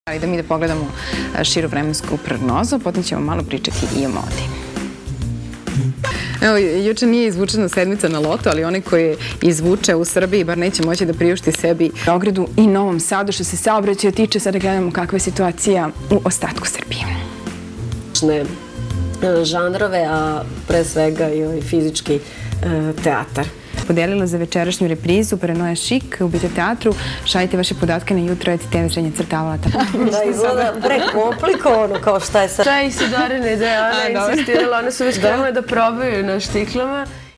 Da mi da pogledamo širu vremensku prognozu, potom ćemo malo pričati i o modi. Evo, juče nije izvučena sedmica na loto, ali onaj koji izvuče u Srbiji bar neće moći da priušti sebi Beogradu i Novom Sadu. Što se saobraćaja tiče, sada gledamo kakva je situacija u ostatku Srbije. Žanrove, a pre svega i fizički teatar. Podelila za večerašnju reprizu Paranoja šik u Bito teatru. Šaljite vaše podatke na jutro.tv Srednja crtavala. Da, izgleda prekomplikovano kao šta je sad. Šta je Isidorina ideja, ona je insistirala, one su već krenule da probaju na štiklama.